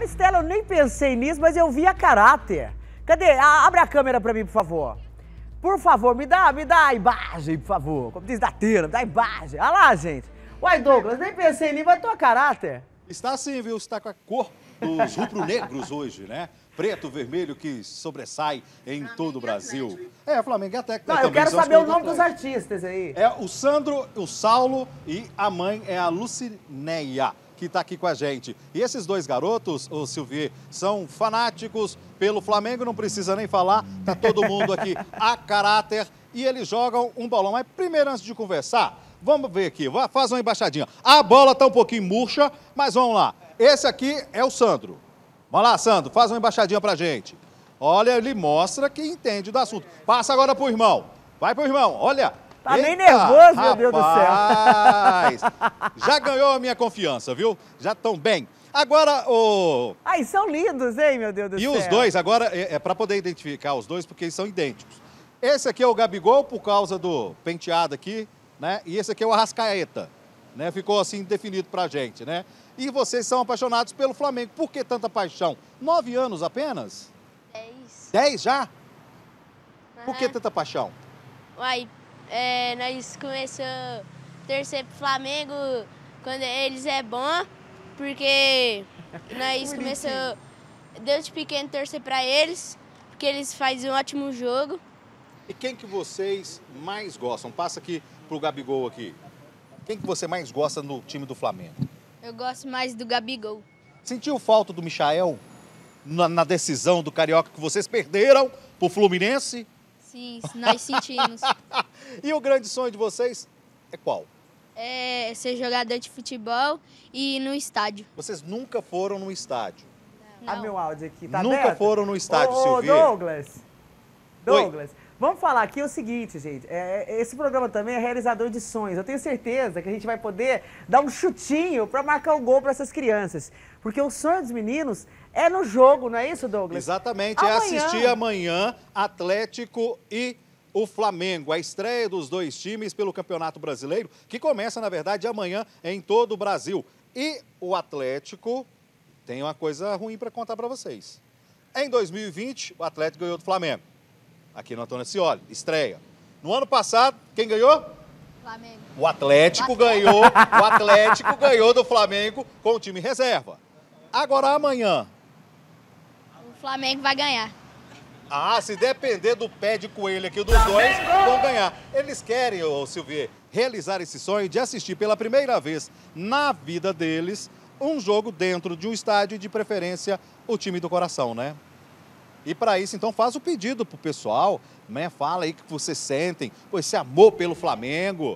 Maristela, eu nem pensei nisso, mas eu vi a caráter. Cadê? Abre a câmera pra mim, por favor. Por favor, me dá a imagem, por favor. Como diz da Tena, me dá a imagem. Olha lá, gente. Uai, Douglas, nem pensei nisso, mas tua caráter. Está sim, viu? Está com a cor dos rubro-negros hoje, né? Preto, vermelho, que sobressai em todo o Brasil. Flamengo e Atlético. Não, eu quero saber o nome dos artistas aí. É o Sandro, o Saulo e a mãe é a Lucinéia, que está aqui com a gente. E esses dois garotos, o Silvier, são fanáticos pelo Flamengo, não precisa nem falar, tá todo mundo aqui a caráter e eles jogam um bolão. Mas primeiro, antes de conversar, vamos ver aqui, faz uma embaixadinha. A bola tá um pouquinho murcha, mas vamos lá. Esse aqui é o Sandro. Vamos lá, Sandro, faz uma embaixadinha pra gente. Olha, ele mostra que entende do assunto. Passa agora pro irmão. Vai pro irmão, olha. Tá bem nervoso, meu Deus do céu. Já ganhou a minha confiança, viu? Já estão bem. Agora, o... Ai, são lindos, hein, meu Deus do céu. E os dois, agora, é para poder identificar os dois, porque eles são idênticos. Esse aqui é o Gabigol, por causa do penteado aqui, né? E esse aqui é o Arrascaeta, né? Ficou assim definido pra gente, né? E vocês são apaixonados pelo Flamengo. Por que tanta paixão? 9 anos apenas? 10. 10 já? Por que tanta paixão? Uai, nós começamos a torcer pro Flamengo quando eles é bom, porque nós começamos desde pequeno torcer pra eles, porque eles fazem um ótimo jogo. E quem que vocês mais gostam? Passa aqui pro Gabigol aqui. Quem que você mais gosta no time do Flamengo? Eu gosto mais do Gabigol. Sentiu falta do Michael na decisão do Carioca que vocês perderam pro Fluminense? Sim, nós sentimos. E o grande sonho de vocês é qual? É ser jogador de futebol e ir no estádio. Vocês nunca foram no estádio? Não. Meu áudio aqui, tá Nunca aberto? foram no estádio, Silvier? Douglas, vamos falar aqui o seguinte, gente. Esse programa também é realizador de sonhos. Eu tenho certeza que a gente vai poder dar um chutinho para marcar o gol para essas crianças. Porque o sonho dos meninos é no jogo, não é isso, Douglas? Exatamente, amanhã. É assistir amanhã Atlético e o Flamengo, a estreia dos dois times pelo Campeonato Brasileiro, que começa, na verdade, amanhã em todo o Brasil. E o Atlético tem uma coisa ruim para contar para vocês. Em 2020, o Atlético ganhou do Flamengo. Aqui no Antônio Ascioli, estreia. No ano passado, quem ganhou? Flamengo. O Atlético ganhou do Flamengo com o time reserva. Agora amanhã. O Flamengo vai ganhar. Se depender do pé de coelho aqui dos dois, vão ganhar. Eles querem, ô Silvier, realizar esse sonho de assistir pela primeira vez na vida deles um jogo dentro de um estádio, de preferência o time do coração, né? E para isso, então, faz o pedido pro pessoal, né? Fala aí que vocês sentem esse amor pelo Flamengo.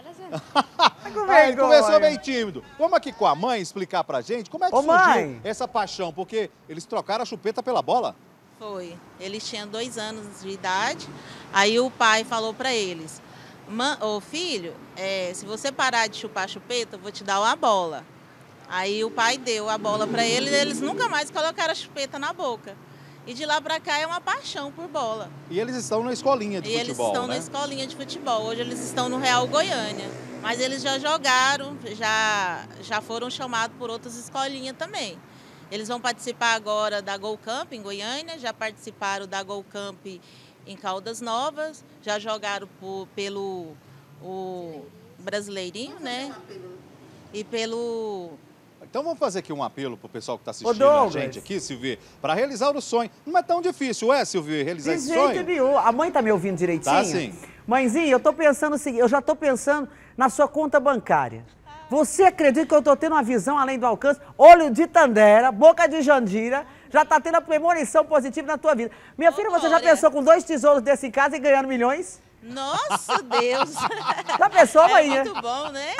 Ele começou bem tímido. Vamos aqui com a mãe explicar pra gente como é que surgiu essa paixão, porque eles trocaram a chupeta pela bola. Foi. Eles tinham 2 anos de idade, aí o pai falou pra eles, ô filho, se você parar de chupar a chupeta, eu vou te dar uma bola. Aí o pai deu a bola pra eles e eles nunca mais colocaram a chupeta na boca. E de lá pra cá é uma paixão por bola. E eles estão na escolinha de futebol, eles estão na escolinha de futebol. Hoje eles estão no Real Goiânia. Mas eles já jogaram, já foram chamados por outras escolinhas também. Eles vão participar agora da Gol Camp em Goiânia, já participaram da Gol Camp em Caldas Novas, já jogaram pelo Brasileirinho, né? E pelo... Então vamos fazer aqui um apelo pro pessoal que está assistindo a gente aqui, Silvier, para realizar o sonho. Não é tão difícil, Silvier, realizar esse sonho? De jeito nenhum. A mãe tá me ouvindo direitinho? Tá, sim. Mãezinha, eu tô pensando o seguinte, eu já tô pensando na sua conta bancária. Você acredita que eu tô tendo uma visão além do alcance? Olho de Tandera, boca de Jandira, já tá tendo a premonição positiva na tua vida. Minha filha, você já pensou com 2 tesouros desse em casa e ganhando milhões? Nossa, Deus! Já pensou, mãe? É muito bom, né?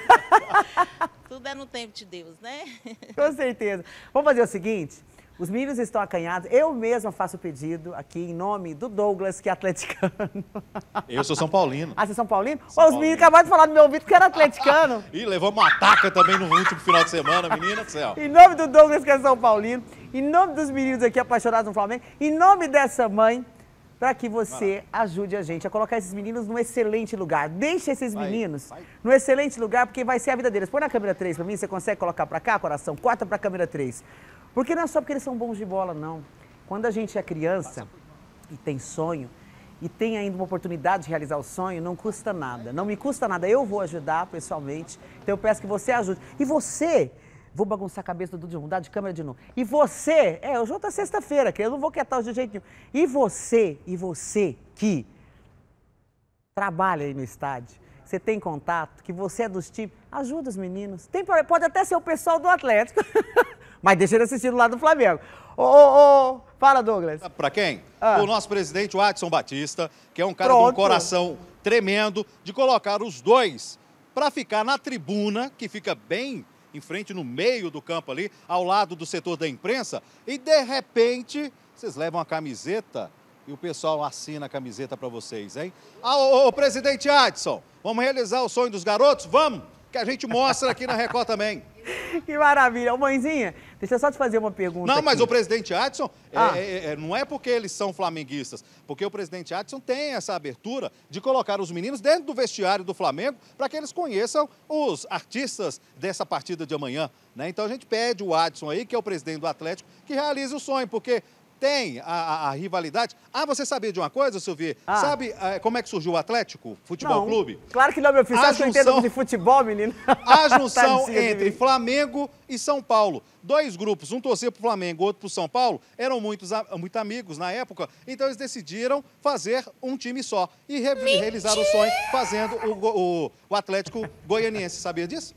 Tudo é no tempo de Deus, né? Com certeza. Vamos fazer o seguinte, os meninos estão acanhados, eu mesma faço o pedido aqui em nome do Douglas, que é atleticano. Eu sou São Paulino. Você é São Paulino? Os meninos acabaram de falar no meu ouvido que era atleticano. E levamos uma ataca também no último final de semana, menina do céu. Em nome do Douglas, que é São Paulino, em nome dos meninos aqui apaixonados no Flamengo, em nome dessa mãe, para que você ajude a gente a colocar esses meninos num excelente lugar. Deixa esses meninos num excelente lugar, porque vai ser a vida deles. Põe na câmera 3 para mim, você consegue colocar para cá, coração? Corta para a câmera 3. Porque não é só porque eles são bons de bola, não. Quando a gente é criança e tem sonho, e tem ainda uma oportunidade de realizar o sonho, não custa nada. Não me custa nada, eu vou ajudar pessoalmente. Então eu peço que você ajude. E você, vou bagunçar a cabeça do Dudu, mudar de câmera de novo. E você, o jogo tá sexta-feira, que eu não vou quietar de jeito nenhum. E você que trabalha aí no estádio, você tem contato, que você é dos times, ajuda os meninos. Pode até ser o pessoal do Atlético, mas deixa ele assistir do lado do Flamengo. Fala, Douglas. Para quem? Ah. O nosso presidente, o Adson Batista, que é um cara Pronto. de um coração tremendo, de colocar os dois para ficar na tribuna, que fica bem em frente, no meio do campo ali, ao lado do setor da imprensa, e de repente, vocês levam a camiseta e o pessoal assina a camiseta para vocês, hein? Ô, presidente Adson, vamos realizar o sonho dos garotos? Vamos! Que a gente mostra aqui na Record também. Que maravilha. Ô, mãezinha, deixa eu só te fazer uma pergunta. Não, mas aqui. o presidente Adson, não é porque eles são flamenguistas, porque o presidente Adson tem essa abertura de colocar os meninos dentro do vestiário do Flamengo para que eles conheçam os artistas dessa partida de amanhã, né? Então a gente pede o Adson aí, que é o presidente do Atlético, que realize o sonho, porque tem a rivalidade. Você sabia de uma coisa, Silvia? Sabe como é que surgiu o Atlético Futebol Clube? Claro que não, meu filho. Você acha que eu entendo de futebol, menino? A junção entre Flamengo e São Paulo. Dois grupos, um torcia para o Flamengo, outro para o São Paulo, eram muito amigos na época, então eles decidiram fazer um time só e realizar o sonho fazendo o Atlético Goianiense. Sabia disso?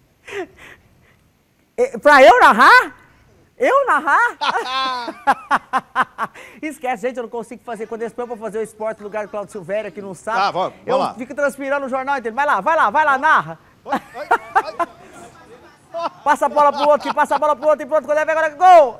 Pra eu narrar? Eu narrar? Esquece, gente, eu não consigo fazer. Quando eles põem pra fazer o esporte no lugar do Claudio Silvério, que não sabe. Vamos lá. Eu fico transpirando no jornal inteiro. Vai lá, narra. Passa a bola pro outro, que passa a bola pro outro, e pronto, quando é agora, gol!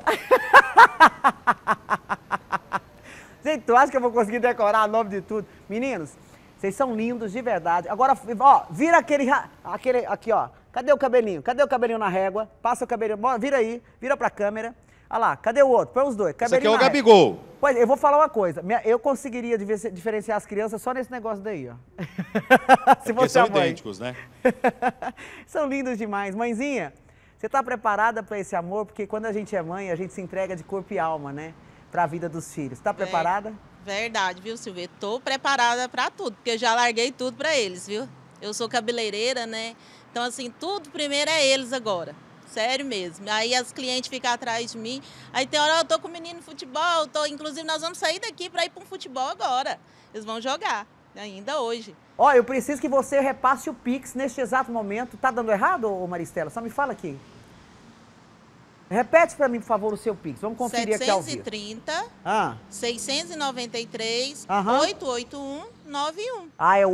Gente, tu acha que eu vou conseguir decorar o nome de tudo? Meninos, vocês são lindos de verdade. Agora, ó, vira aquele aqui, ó. Cadê o cabelinho? Cadê o cabelinho na régua? Passa o cabelinho, vira aí, vira pra câmera. Olha lá, cadê o outro? Põe os dois. Esse aqui é o Gabigol. Pois, eu vou falar uma coisa. Eu conseguiria diferenciar as crianças só nesse negócio daí, ó. Se Porque você são é mãe. idênticos, né? São lindos demais. Mãezinha, você tá preparada para esse amor? Porque quando a gente é mãe, a gente se entrega de corpo e alma, né? Pra vida dos filhos. Tá preparada? Verdade, viu, Silvia? Tô preparada para tudo, porque eu já larguei tudo para eles, viu? Eu sou cabeleireira, né? Então, assim, tudo primeiro é eles agora. Sério mesmo. Aí as clientes ficam atrás de mim. Aí tem hora eu tô com o menino no futebol, inclusive nós vamos sair daqui para ir para um futebol agora. Eles vão jogar, ainda hoje. Ó, eu preciso que você repasse o Pix neste exato momento. Tá dando errado, ô Maristela? Só me fala aqui. Repete para mim, por favor, o seu Pix. Vamos conferir aqui ao vivo. 730 693 Aham. 88191. É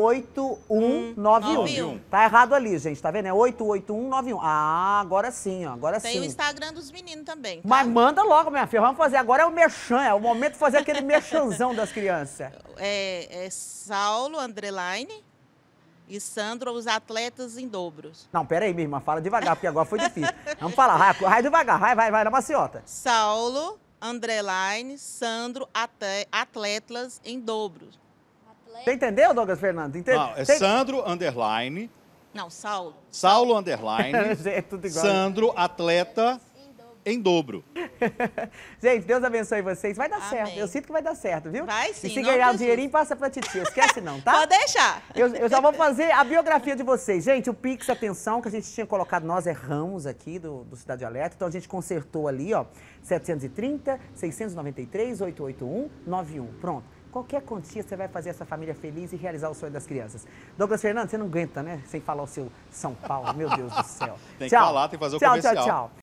88191. Tá errado ali, gente, tá vendo? É 88191. Agora sim, ó, agora sim. Tem o Instagram dos meninos também, tá? Mas manda logo, minha filha, vamos fazer. Agora é o merchan, é o momento de fazer aquele merchanzão das crianças. É Saulo, underline, e Sandro, os atletas em dobros. Não, peraí, minha irmã, fala devagar, porque agora foi difícil. Vamos falar, vai devagar, vai, na maciota. Saulo, underline, Sandro, atletas em dobros. Você entendeu, Douglas Fernando? Não, é Sandro, underline. Não, Saulo. Saulo, underline. É tudo igual. Sandro, atleta em dobro. Gente, Deus abençoe vocês. Vai dar Amém. certo. Eu sinto que vai dar certo, viu? Vai sim. E se ganhar o dinheirinho, passa pra titia. Esquece não, tá? Pode deixar. Eu já vou fazer a biografia de vocês. Gente, o Pix, atenção, que a gente tinha colocado, nós erramos aqui do Cidade Alerta. Então a gente consertou ali, ó, 730 693 88191. Pronto. Qualquer quantia, você vai fazer essa família feliz e realizar o sonho das crianças. Douglas Fernando, você não aguenta, né? Sem falar o seu São Paulo. Meu Deus do céu. Tem que falar, tem que fazer o comercial. Tchau.